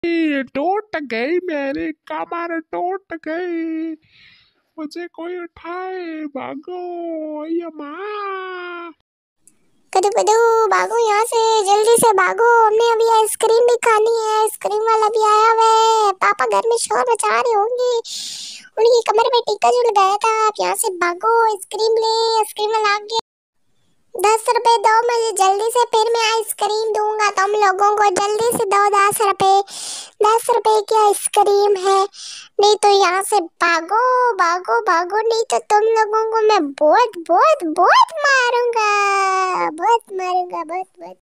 टूट गई मेरी कमर, टूट गई, मुझे कोई उठाए, भागो ये माँ। कदू कदू भागो यहाँ से, जल्दी से भागो, हमने अभी आइसक्रीम भी खानी है। आइसक्रीम वाला भी आया हुआ है, पापा घर में शोर मचा रहे होंगे, उनकी कमर में टीका जो लगाया था। आप यहाँ से भागो, आइसक्रीम ले, आइसक्रीम वाला आ गया। 10 रुपए दो मुझे जल्दी से, फिर मैं आइसक्रीम दूंगा तुम लोगों को। जल्दी से दो 10 रुपए, 10 रुपए की आइसक्रीम है। नहीं तो यहाँ से भागो भागो भागो, नहीं तो तुम लोगों को मैं बहुत बहुत बहुत मारूंगा, बहुत मारूंगा, बहुत बहुत।